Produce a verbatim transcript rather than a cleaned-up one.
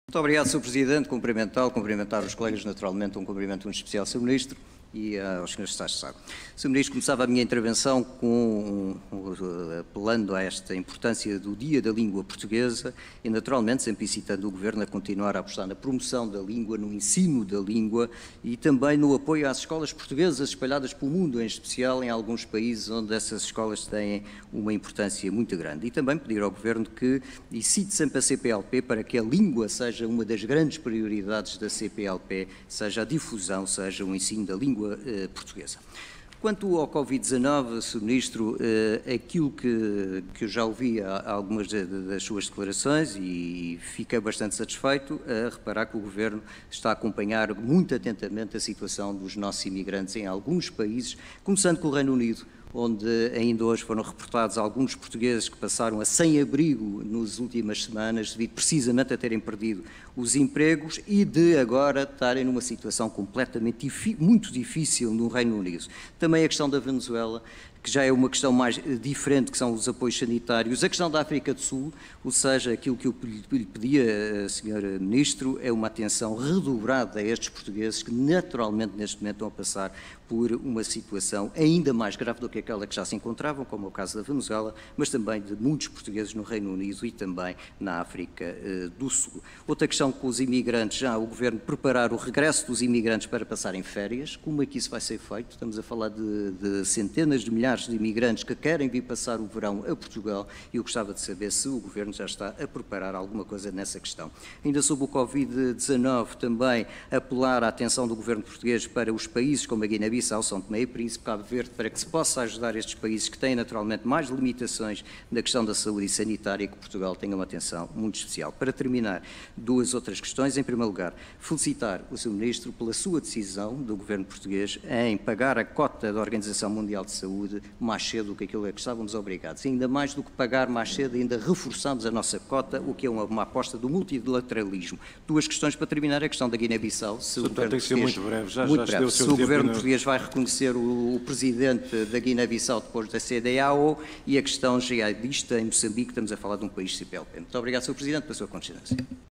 Muito obrigado, senhor Presidente. Cumprimentá-lo, cumprimentar os colegas, naturalmente, um cumprimento muito especial, senhor Ministro, e uh, aos senhores Estados de Estado. senhor Ministro, começava a minha intervenção com, um, apelando a esta importância do Dia da Língua Portuguesa e, naturalmente, sempre incitando o Governo a continuar a apostar na promoção da língua, no ensino da língua e também no apoio às escolas portuguesas espalhadas pelo mundo, em especial em alguns países onde essas escolas têm uma importância muito grande. E também pedir ao Governo que incite sempre a C P L P para que a língua seja uma das grandes prioridades da C P L P, seja a difusão, seja o ensino da língua eh, portuguesa. Quanto ao Covid dezanove, senhor Ministro, eh, aquilo que, que eu já ouvi a, a algumas de, de, das suas declarações e fiquei bastante satisfeito a reparar que o Governo está a acompanhar muito atentamente a situação dos nossos imigrantes em alguns países, começando com o Reino Unido, onde ainda hoje foram reportados alguns portugueses que passaram a sem-abrigo nas últimas semanas, devido precisamente a terem perdido os empregos e de agora estarem numa situação completamente muito difícil no Reino Unido. Também a questão da Venezuela, que já é uma questão mais diferente, que são os apoios sanitários. A questão da África do Sul, ou seja, aquilo que eu lhe pedia, senhor Ministro, é uma atenção redobrada a estes portugueses que naturalmente neste momento estão a passar por uma situação ainda mais grave do que aquela que já se encontravam, como é o caso da Venezuela, mas também de muitos portugueses no Reino Unido e também na África uh, do Sul. Outra questão com os imigrantes, já o Governo preparar o regresso dos imigrantes para passarem férias, como é que isso vai ser feito? Estamos a falar de, de centenas de milhares de imigrantes que querem vir passar o verão a Portugal e eu gostava de saber se o Governo já está a preparar alguma coisa nessa questão. Ainda sobre o Covid dezanove, também apelar a atenção do Governo português para os países como a Guiné-Bissau, São Tomé e Príncipe, Cabo Verde, para que se possa ajudar estes países que têm naturalmente mais limitações na questão da saúde e sanitária e que Portugal tenha uma atenção muito especial. Para terminar, duas outras questões. Em primeiro lugar, felicitar o senhor Ministro pela sua decisão do Governo português em pagar a cota da Organização Mundial de Saúde mais cedo do que aquilo a que estávamos obrigados. E ainda mais do que pagar mais cedo, ainda reforçamos a nossa cota, o que é uma, uma aposta do multilateralismo. Duas questões para terminar. A questão da Guiné-Bissau. Se, o governo, português, muito breve. Já, muito já breve. Se o governo português vai reconhecer o, o presidente da Guiné-Bissau depois da C D A O e a questão jihadista em Moçambique, estamos a falar de um país C P L P. Muito obrigado, senhor Presidente, pela sua condescendência.